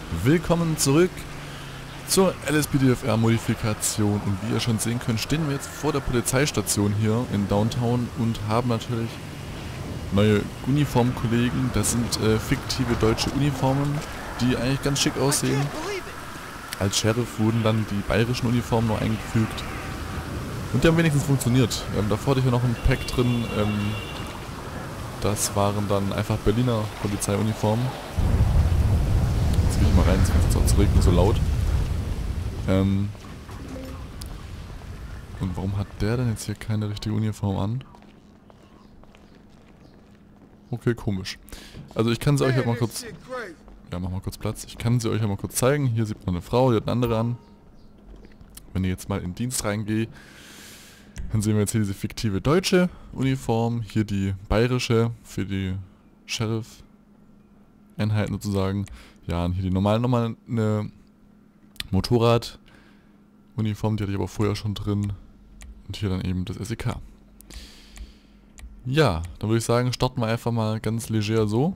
Willkommen zurück zur LSPDFR-Modifikation und wie ihr schon sehen könnt, stehen wir jetzt vor der Polizeistation hier in Downtown und haben natürlich neue Uniformkollegen. Das sind fiktive deutsche Uniformen, die eigentlich ganz schick aussehen. Als Sheriff wurden dann die bayerischen Uniformen noch eingefügt und die haben wenigstens funktioniert. Davor hatte ich ja noch ein Pack drin, das waren dann einfach Berliner Polizeiuniformen. Jetzt gehe ich mal rein, es ist auch zu regnen, so laut. Und warum hat der denn jetzt hier keine richtige Uniform an? Okay, komisch. Also ich kann sie euch halt mal kurz... Ja, mach mal kurz Platz. Ich kann sie euch ja mal kurz zeigen. Hier sieht man eine Frau, die hat eine andere an. Wenn ich jetzt mal in den Dienst reingehe, dann sehen wir jetzt hier diese fiktive deutsche Uniform. Hier die bayerische für die Sheriff-Einheiten sozusagen. Ja, und hier die normale nochmal eine Motorrad-Uniform, die hatte ich aber vorher schon drin. Und hier dann eben das SEK. Ja, dann würde ich sagen, starten wir einfach mal ganz leger so.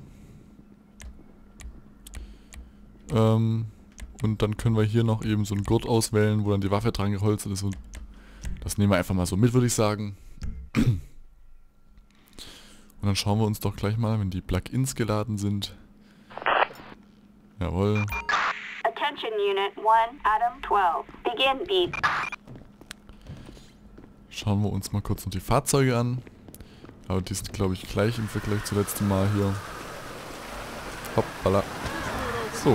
Und dann können wir hier noch eben so einen Gurt auswählen, wo dann die Waffe dran geholzt ist. Und das nehmen wir einfach mal so mit, würde ich sagen. Und dann schauen wir uns doch gleich mal, wenn die Plugins geladen sind. Jawohl. Attention Unit 1, Adam 12. Begin beat. Schauen wir uns mal kurz noch die Fahrzeuge an. Aber die sind, glaube ich, gleich im Vergleich zum letzten Mal hier. Hoppala. So.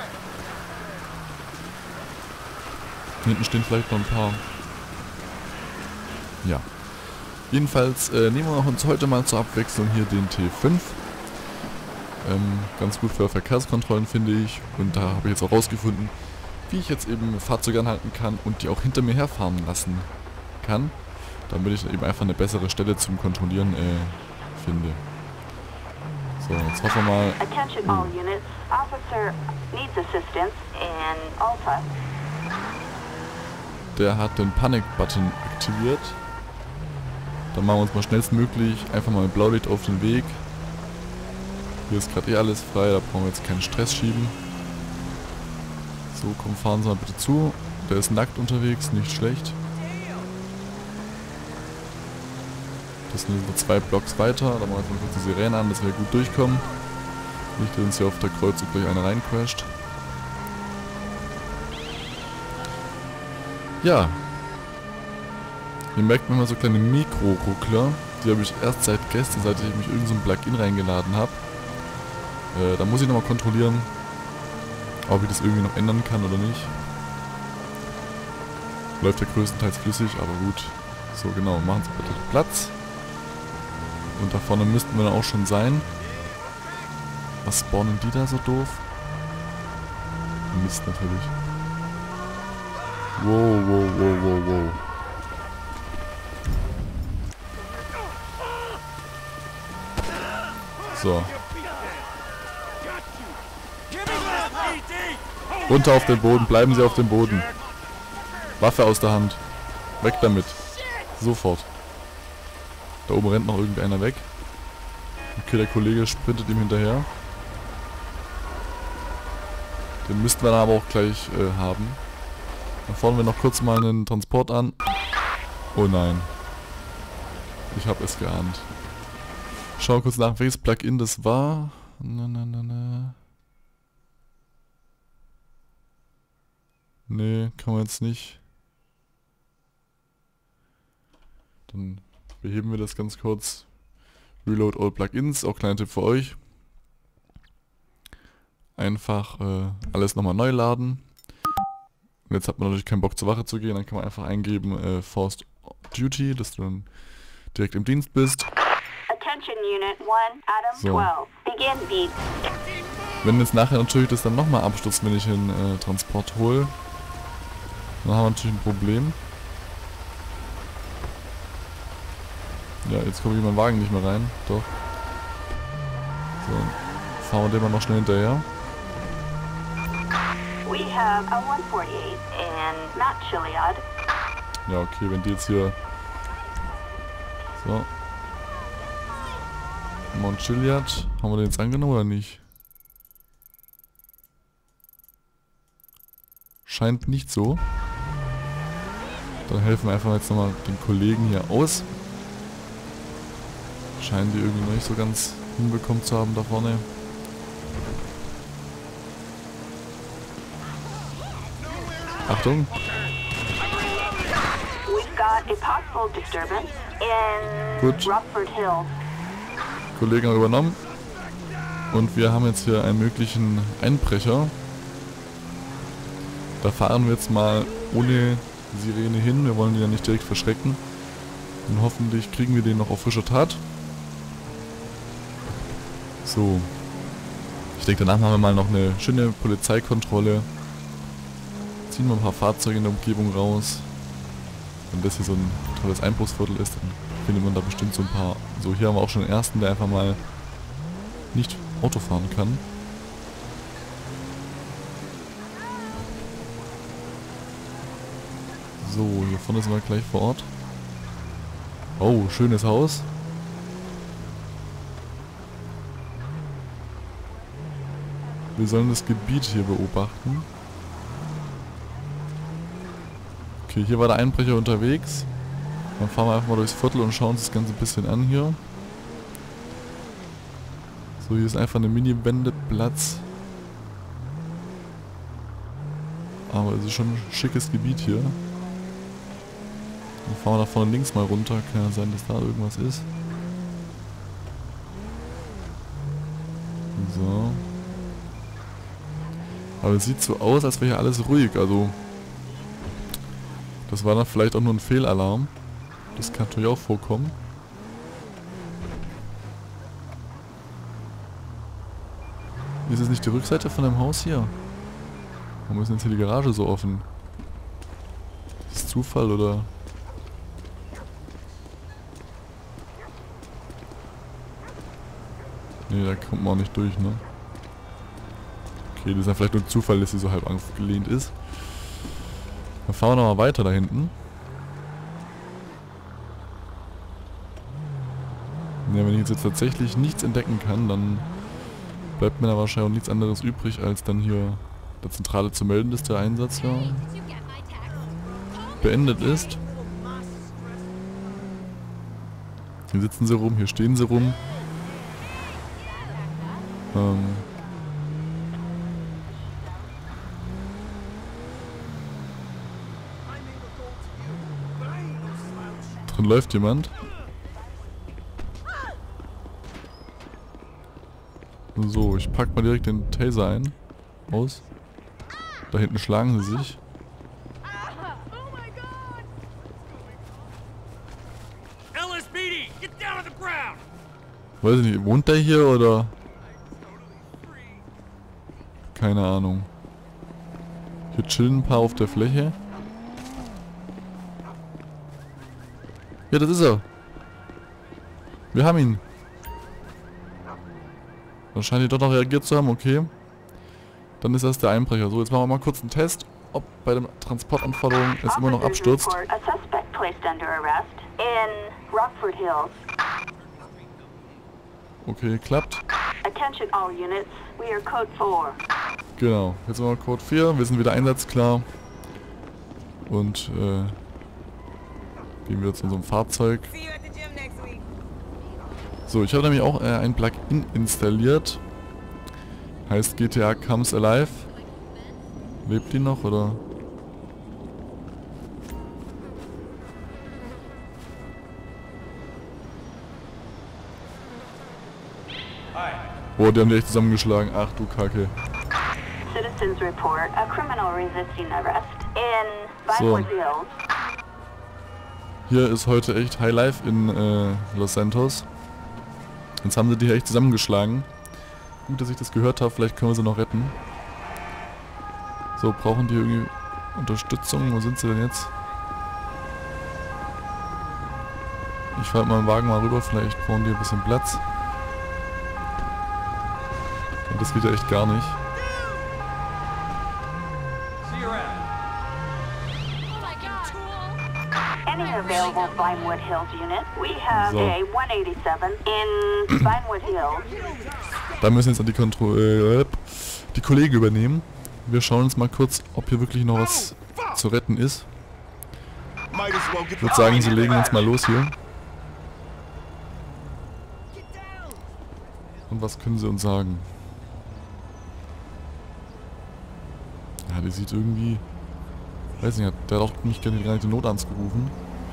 Hinten stehen vielleicht noch ein paar. Ja. Jedenfalls nehmen wir uns heute mal zur Abwechslung hier den T5. Ganz gut für Verkehrskontrollen, finde ich. Und da habe ich jetzt auch rausgefunden, wie ich jetzt eben Fahrzeuge anhalten kann und die auch hinter mir herfahren lassen kann. Damit ich eben einfach eine bessere Stelle zum Kontrollieren finde. So, jetzt hoffen wir mal... Attention all units. Officer needs assistance in Alpha. Der hat den Panic-Button aktiviert. Dann machen wir uns mal schnellstmöglich einfach mal mit Blaulicht auf den Weg. Hier ist gerade alles frei, da brauchen wir jetzt keinen Stress schieben. So, komm, fahren Sie mal bitte zu. Der ist nackt unterwegs, nicht schlecht. Das sind nur 2 Blocks weiter, da machen wir jetzt mal kurz die Sirene an, dass wir gut durchkommen. Nicht, dass uns hier auf der Kreuzung gleich einer reincrasht. Ja. Hier merkt man mal so kleine Mikro-Ruckler. Die habe ich erst seit gestern, seit ich mich irgend so ein Plugin reingeladen habe. Da muss ich nochmal kontrollieren, ob ich das irgendwie noch ändern kann oder nicht. Läuft ja größtenteils flüssig, aber gut. So, genau, machen Sie bitte Platz. Und da vorne müssten wir dann auch schon sein. Was spawnen die da so doof? Mist natürlich. Wow, wow, wow, wow, wow. So. Runter auf den Boden, bleiben Sie auf dem Boden. Waffe aus der Hand. Weg damit. Sofort. Da oben rennt noch irgendeiner weg. Okay, der Kollege sprintet ihm hinterher. Den müssten wir dann aber auch gleich haben. Dann fahren wir noch kurz mal einen Transport an. Oh nein. Ich habe es geahnt. Schauen wir kurz nach, welches Plugin das war. Nee, kann man jetzt nicht. Dann beheben wir das ganz kurz. Reload all Plugins, auch kleiner Tipp für euch. Einfach alles nochmal neu laden. Und jetzt hat man natürlich keinen Bock zur Wache zu gehen, dann kann man einfach eingeben Forced Duty, dass du dann direkt im Dienst bist. Attention Unit 1, Adam So. 12. Begin beat. Wenn jetzt nachher natürlich das dann nochmal abstürzt, wenn ich den Transport hole, dann haben wir natürlich ein Problem. Ja, jetzt kommt mein Wagen nicht mehr rein. Doch. So, fahren wir den mal noch schnell hinterher. We have a 148 and not Chiliad. Ja, okay, wenn die jetzt hier... So. Mount Chiliad. Haben wir den jetzt angenommen oder nicht? scheint nicht so. Dann helfen wir einfach jetzt nochmal den Kollegen hier aus. Scheinen die irgendwie noch nicht so ganz hinbekommen zu haben da vorne. Achtung! We've got a possible disturbance in Gut. Rockford Hills. Kollegen haben übernommen. Und wir haben jetzt hier einen möglichen Einbrecher. Da fahren wir jetzt mal ohne Sirene hin. Wir wollen ihn ja nicht direkt verschrecken. Und hoffentlich kriegen wir den noch auf frischer Tat. So. Ich denke, danach machen wir mal noch eine schöne Polizeikontrolle. Ziehen wir ein paar Fahrzeuge in der Umgebung raus. Wenn das hier so ein tolles Einbruchsviertel ist, dann findet man da bestimmt so ein paar. So, hier haben wir auch schon den ersten, der einfach mal nicht Auto fahren kann. So, hier vorne sind wir gleich vor Ort. Oh, schönes Haus. Wir sollen das Gebiet hier beobachten. Okay, hier war der Einbrecher unterwegs. Dann fahren wir einfach mal durchs Viertel und schauen uns das Ganze ein bisschen an hier. So, hier ist einfach eine Mini-Wendeplatz. Aber es ist schon ein schickes Gebiet hier. Dann fahren wir da vorne links mal runter. Kann ja sein, dass da irgendwas ist. So. Aber es sieht so aus, als wäre hier alles ruhig. Also, das war dann vielleicht auch nur ein Fehlalarm. Das kann natürlich auch vorkommen. Ist es nicht die Rückseite von dem Haus hier? Warum ist denn jetzt hier die Garage so offen? Ist das Zufall oder? Ne, da kommt man auch nicht durch, ne? Okay, das ist ja vielleicht nur Zufall, dass sie so halb angelehnt ist. Dann fahren wir nochmal weiter da hinten. Ja, wenn ich jetzt tatsächlich nichts entdecken kann, dann bleibt mir da wahrscheinlich auch nichts anderes übrig, als dann hier der Zentrale zu melden, dass der Einsatz ja beendet ist. Hier sitzen sie rum, hier stehen sie rum. Drin läuft jemand. So, ich pack mal direkt den Taser ein. Aus. Da hinten schlagen sie sich. Weiß ich nicht, wohnt der hier oder? Keine Ahnung. Hier chillen ein paar auf der Fläche. Ja, das ist er. Wir haben ihn. Dann scheint die doch noch reagiert zu haben, okay. Dann ist das der Einbrecher. So, jetzt machen wir mal kurz einen Test, ob bei den Transportanforderungen es immer noch abstürzt. Okay, klappt. Genau, jetzt haben wir Code 4, wir sind wieder einsatzklar. Und gehen wir zu unserem Fahrzeug. So, ich habe nämlich auch ein Plugin installiert. Heißt GTA Comes Alive. Lebt die noch, oder? Boah, die haben die echt zusammengeschlagen. Ach du Kacke. So. Hier ist heute echt High Life in Los Santos. Jetzt haben sie die hier echt zusammengeschlagen. Gut, dass ich das gehört habe. Vielleicht können wir sie noch retten. So, brauchen die irgendwie Unterstützung? Wo sind sie denn jetzt? Ich fahre mal den Wagen mal rüber. Vielleicht brauchen die ein bisschen Platz. Und das geht ja echt gar nicht. So. Da müssen jetzt die Kollegen übernehmen. Wir schauen uns mal kurz, ob hier wirklich noch was zu retten ist. Ich würde sagen, sie legen uns mal los hier. Und was können sie uns sagen? Ja, die sieht irgendwie... Weiß nicht, der hat auch nicht gar nicht den Notarzt gerufen.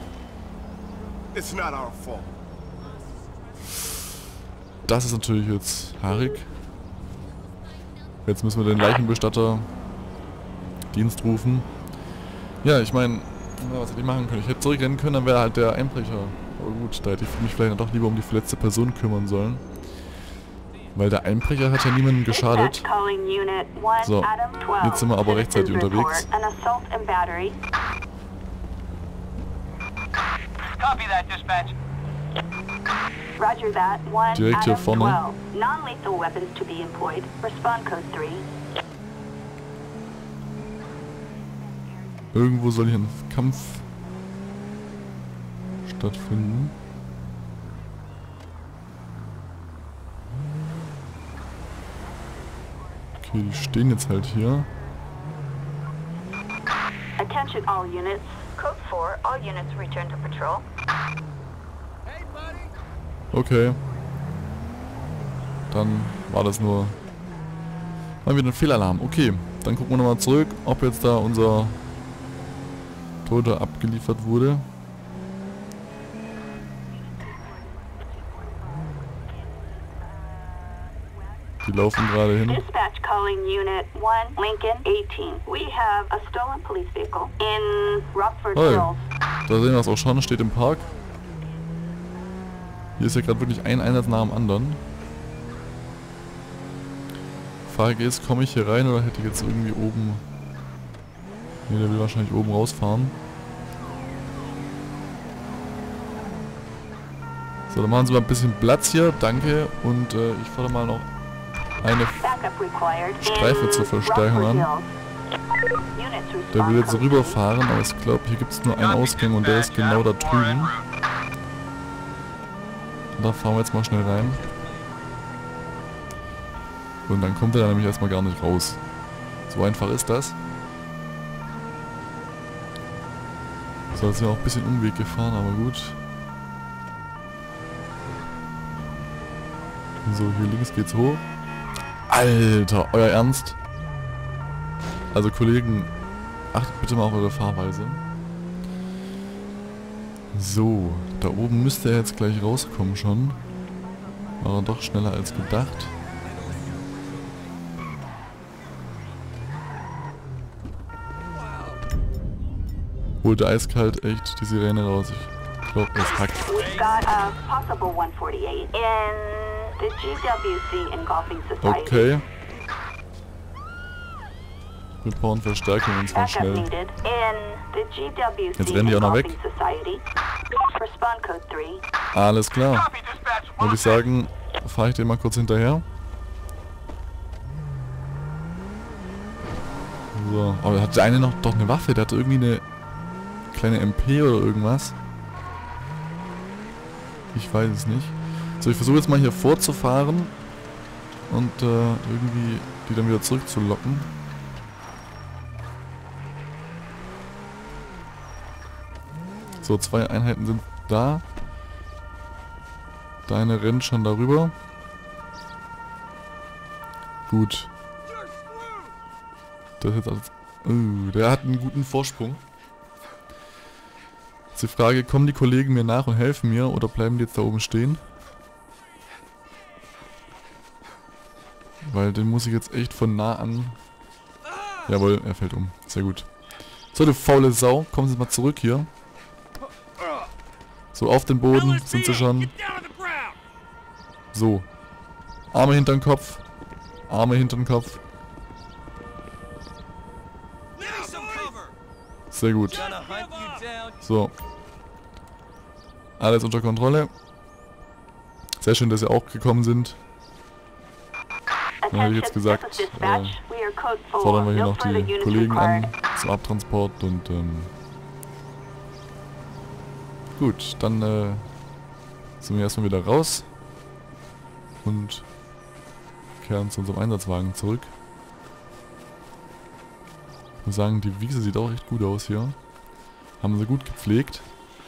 Das ist natürlich jetzt haarig. Jetzt müssen wir den Leichenbestatter Dienst rufen. Ja, ich meine, was hätte ich machen können? Ich hätte zurückrennen können, dann wäre halt der Einbrecher. Aber gut, da hätte ich mich vielleicht doch lieber um die verletzte Person kümmern sollen. Weil der Einbrecher hat ja niemandem geschadet. So, jetzt sind wir aber rechtzeitig unterwegs. Direkt hier vorne. Irgendwo soll hier ein Kampf stattfinden. Okay, die stehen jetzt halt hier. Attention all units. Code 4, all units return to patrol. Okay. Dann war das nur mal wieder ein Fehlalarm. Okay, dann gucken wir nochmal zurück, ob jetzt da unser Toter abgeliefert wurde. Die laufen gerade hin. Dispatch calling Unit 1, Lincoln 18. We have a stolen police vehicle in Rockford Hey, Hills. da sehen wir es auch schon, steht im Park. Hier ist ja gerade wirklich ein Einsatz nach dem anderen. Frage ist, komme ich hier rein oder hätte ich jetzt irgendwie oben... Ne, der will wahrscheinlich oben rausfahren. So, dann machen Sie mal ein bisschen Platz hier, danke. Und ich fordere mal noch eine Streife zur Verstärkung an. Der will jetzt rüberfahren, aber ich glaube, hier gibt es nur einen Ausgang und der ist genau da drüben. Und da fahren wir jetzt mal schnell rein. Und dann kommt er nämlich erstmal gar nicht raus. So einfach ist das. So, jetzt sind wir auch ein bisschen Umweg gefahren, aber gut. So, hier links geht's hoch. Alter, euer Ernst? Also Kollegen, achtet bitte mal auf eure Fahrweise. So, da oben müsste er jetzt gleich rauskommen schon. War er doch schneller als gedacht. Holte eiskalt echt die Sirene raus. Ich glaube, es hackt. Okay. Wir brauchen Verstärkung und zwar schnell. Jetzt rennen die auch noch weg. Alles klar. Würde ich sagen, fahre ich den mal kurz hinterher. So, aber hat der eine noch doch eine Waffe? Der hatte irgendwie eine kleine MP oder irgendwas. Ich weiß es nicht. So, ich versuche jetzt mal hier vorzufahren und irgendwie die dann wieder zurückzulocken. So, 2 Einheiten sind da. Deine rennt schon darüber. Gut. Das ist jetzt alles... der hat einen guten Vorsprung. Jetzt die Frage, kommen die Kollegen mir nach und helfen mir oder bleiben die jetzt da oben stehen? Weil den muss ich jetzt echt von nah an... Jawohl, er fällt um. Sehr gut. So, du faule Sau. Kommen Sie mal zurück hier. So, auf den Boden sind sie schon. So. Arme hinter den Kopf. Arme hinter den Kopf. Sehr gut. So. Alles unter Kontrolle. Sehr schön, dass sie auch gekommen sind. Dann hätte ich jetzt gesagt, fordern wir hier noch die Kollegen an zum Abtransport und gut, dann sind wir erstmal wieder raus und kehren zu unserem Einsatzwagen zurück. Ich muss sagen, die Wiese sieht auch echt gut aus hier. Haben sie gut gepflegt.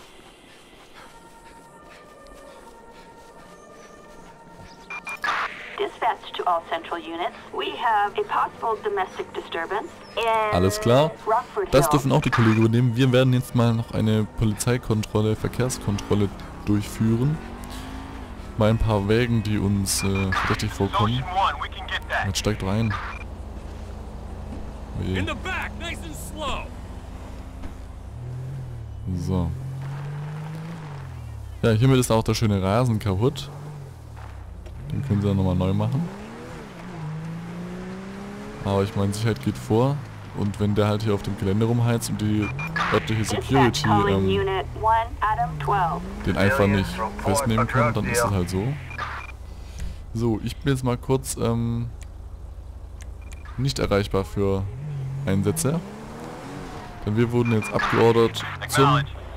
Dispatch to all central units. We have a possible domestic disturbance in Alles klar. Rockford Das Hill. dürfen auch die Kollegen übernehmen. Wir werden jetzt mal noch eine Polizeikontrolle, Verkehrskontrolle durchführen. Bei ein paar Wägen, die uns verdächtig vorkommen. Jetzt steigt rein. Oh je. In the back, nice and slow. So. Ja, hiermit ist auch der schöne Rasen kaputt. Den können sie dann nochmal neu machen. Aber ich meine, Sicherheit geht vor. Und wenn der halt hier auf dem Gelände rumheizt und die örtliche Dispatch Security calling Unit 1, Adam 12. den einfach nicht festnehmen kann, dann ist es halt so. So, ich bin jetzt mal kurz nicht erreichbar für Einsätze. Denn wir wurden jetzt abgeordert zum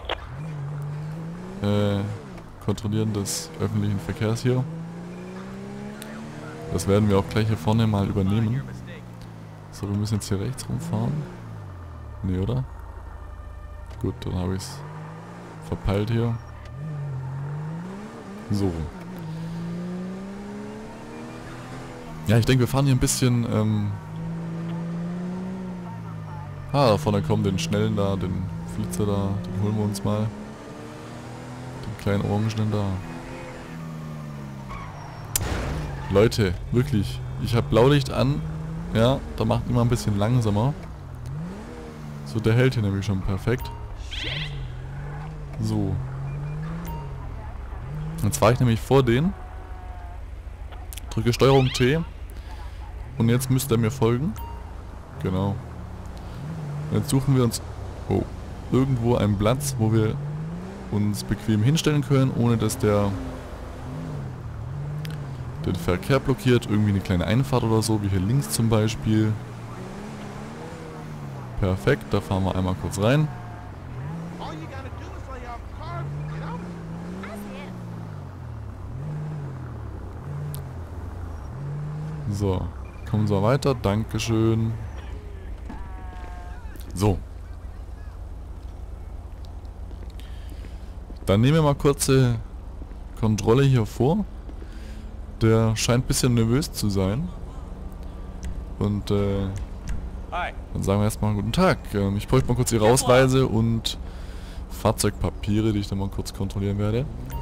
Kontrollieren des öffentlichen Verkehrs hier. Das werden wir auch gleich hier vorne mal übernehmen. So, wir müssen jetzt hier rechts rumfahren. Nee, oder? Gut, dann habe ich es verpeilt hier. So. Ja, ich denke, wir fahren hier ein bisschen... da vorne kommen den schnellen da, den Flitzer da, den holen wir uns mal. Den kleinen Orangenen da. Leute, wirklich, ich habe Blaulicht an. Ja, da macht immer ein bisschen langsamer. So, der hält hier nämlich schon perfekt. So. Jetzt fahre ich nämlich vor den. Drücke Steuerung T. Und jetzt müsste er mir folgen. Genau. Und jetzt suchen wir uns irgendwo einen Platz, wo wir uns bequem hinstellen können, ohne dass der den Verkehr blockiert. Irgendwie eine kleine Einfahrt oder so, wie hier links zum Beispiel. Perfekt, da fahren wir einmal kurz rein. So, kommen wir weiter. Dankeschön. So. Dann nehmen wir mal kurze Kontrolle hier vor. Der scheint ein bisschen nervös zu sein. Und Hi. dann sagen wir erstmal guten Tag. Ich bräuchte mal kurz Ihre Ausweise und Fahrzeugpapiere, die ich dann mal kurz kontrollieren werde.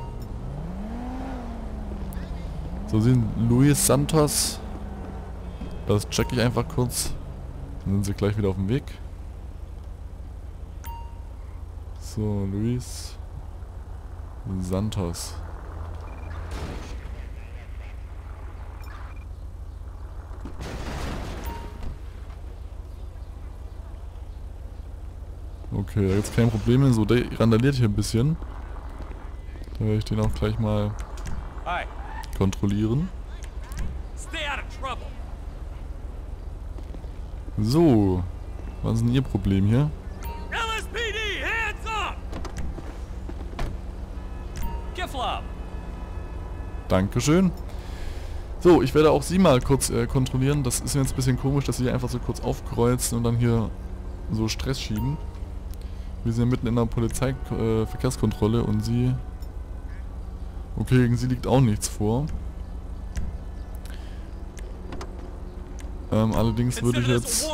So, Sie sind Luis Santos. Das checke ich einfach kurz. Dann sind Sie gleich wieder auf dem Weg. So, Luis Santos. Okay, da gibt's keine Probleme. So, der randaliert hier ein bisschen. Da werde ich den auch gleich mal Hi. kontrollieren. Stay out of trouble. So, was ist denn Ihr Problem hier? LSPD, hands up. Kiflop. Dankeschön. So, ich werde auch Sie mal kurz kontrollieren. Das ist mir jetzt ein bisschen komisch, dass Sie einfach so kurz aufkreuzen und dann hier so Stress schieben. Wir sind ja mitten in der Polizeiverkehrskontrolle und Sie... Okay, gegen Sie liegt auch nichts vor. Allerdings würde ich jetzt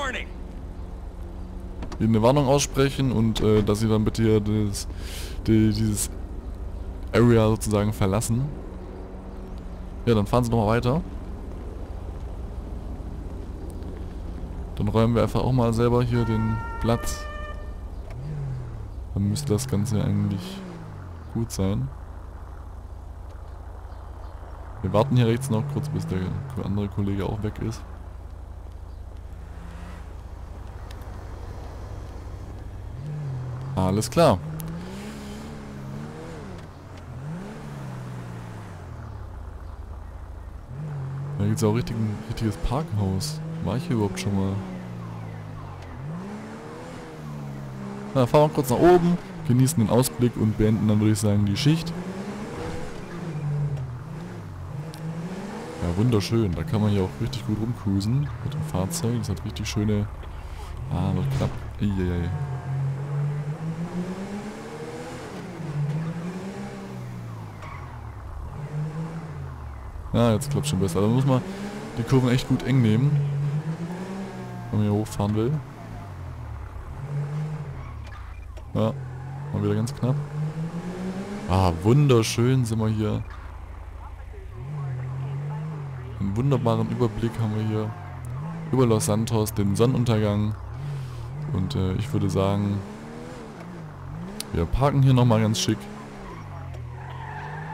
Ihnen eine Warnung aussprechen und dass Sie dann bitte hier dieses Area sozusagen verlassen. Ja, dann fahren Sie nochmal weiter. Dann räumen wir einfach auch mal selber hier den Platz. Dann müsste das Ganze eigentlich gut sein. Wir warten hier rechts noch kurz, bis der andere Kollege auch weg ist. Alles klar. Da gibt es auch richtiges Parkhaus. War ich hier überhaupt schon mal? Na, fahren wir kurz nach oben, genießen den Ausblick und beenden dann, würde ich sagen, die Schicht. Ja, wunderschön. Da kann man hier auch richtig gut rumcruisen mit dem Fahrzeug. Das hat richtig schöne Ah, wird knapp. Eieiei. Ja, jetzt klappt schon besser. Da muss man die Kurven echt gut eng nehmen, wenn man hier hochfahren will. Ja, mal wieder ganz knapp. Ah, wunderschön sind wir hier. Einen wunderbaren Überblick haben wir hier über Los Santos, den Sonnenuntergang. Und ich würde sagen, wir parken hier nochmal ganz schick.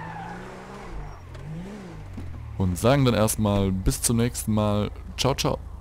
Und sagen dann erstmal bis zum nächsten Mal. Ciao, ciao.